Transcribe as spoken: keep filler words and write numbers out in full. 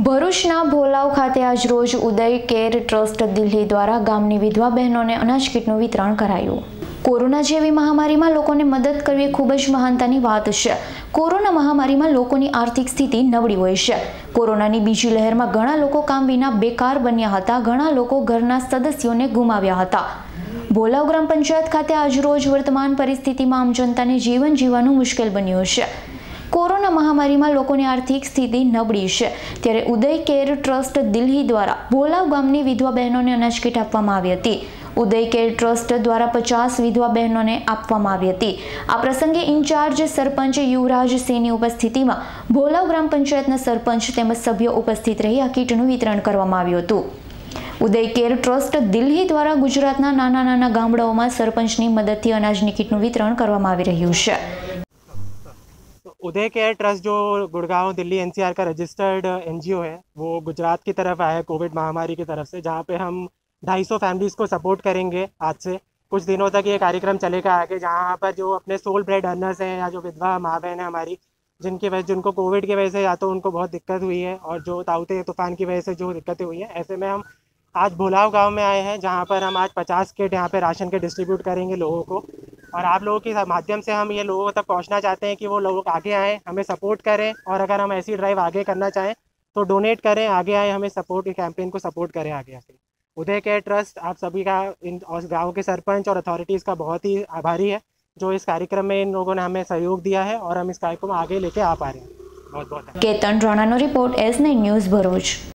ભરૂચના ભોલાવ ખાતે આજ રોજ ઉદય કેર ટ્રસ્ટ દિલ્હી દ્વારા ગામની વિધવા બહેનોને અનાજ કીટનું વિતરણ કરાયું। કોરોના જેવી મહામારીમાં લોકોને મદદ કરવી એ ખૂબ જ મહાનતાની વાત છે। કોરોના મહામારીમાં લોકોની આર્થિક સ્થિતિ નબળી હોય છે। કોરોનાની બીજી લહેરમાં ઘણા લોકો કામ વિના બેકાર બન્યા હતા, ઘણા લોકો ઘરના સદસ્યોને ગુમાવ્યા હતા। ભોલાવ ગ્રામ પંચાયત ખાતે આજ રોજ વર્તમાન પરિસ્થિતિમાં આમ જનતાને જીવન જીવવાનું મુશ્કેલ બન્યું છે। કોરોના મહામારીમાં લોકોની આર્થિક સ્થિતિ નબળી છે, ત્યારે ઉદય કેર ટ્રસ્ટ દિલ્હી દ્વારા ભોલાવ ગામની વિધવા બહેનોને અનાજ કીટ આપવામાં આવી હતી। ઉદય કેર ટ્રસ્ટ દ્વારા પચાસ વિધવા બહેનોને આપવામાં આવી હતી। આ પ્રસંગે ઇન્ચાર્જ સરપંચ યુવરાજ સિંહની ઉપસ્થિતિમાં ભોલાવ ગ્રામ પંચાયતના સરપંચ તેમજ સભ્યો ઉપસ્થિત રહી આ કીટનું વિતરણ કરવામાં આવ્યું હતું। ઉદય કેર ટ્રસ્ટ દિલ્હી દ્વારા ગુજરાતના નાના નાના ગામડાઓમાં સરપંચની મદદથી અનાજની કીટનું વિતરણ કરવામાં આવી રહ્યું છે। उदय केयर ट्रस्ट जो गुड़गांव दिल्ली एनसीआर का रजिस्टर्ड एनजीओ है, वो गुजरात की तरफ आया है कोविड महामारी की तरफ से, जहाँ पे हम ढाई सौ फैमिलीज़ को सपोर्ट करेंगे। आज से कुछ दिनों तक ये कार्यक्रम चलेगा आगे, जहाँ पर जो अपने सोल ब्रेड अर्नर्स हैं या जो विधवा माँ बहन है हमारी, जिनकी वजह जिनको कोविड की वजह से या तो उनको बहुत दिक्कत हुई है और जो ताउते तूफान की वजह से जो दिक्कतें हुई हैं, ऐसे में हम आज भोलाव गाँव में आए हैं, जहाँ पर हम आज पचास किट यहाँ पे राशन के डिस्ट्रीब्यूट करेंगे लोगों को। और आप लोगों के माध्यम से हम ये लोगों तक पहुंचना चाहते हैं कि वो लोग आगे आएँ, हमें सपोर्ट करें, और अगर हम ऐसी ड्राइव आगे करना चाहें तो डोनेट करें, आगे आए, हमें सपोर्ट कैंपेन को सपोर्ट करें आगे आके। उदय केयर ट्रस्ट आप सभी का, इन गाँव के सरपंच और अथॉरिटीज़ का बहुत ही आभारी है, जो इस कार्यक्रम में इन लोगों ने हमें सहयोग दिया है और हम इस कार्यक्रम आगे लेके आ पा रहे हैं। बहुत बहुत केतन राणाનો report S nine news Bharuch.